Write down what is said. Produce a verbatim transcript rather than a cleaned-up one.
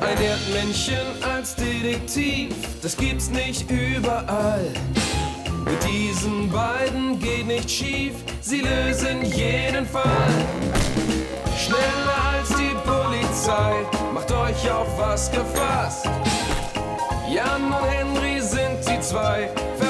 Ein Erdmännchen als Detektiv, das gibt's nicht überall. Mit diesen beiden geht nicht schief, sie lösen jeden Fall. Schneller als die Polizei, macht euch auf was gefasst. Jan und Henry sind die zwei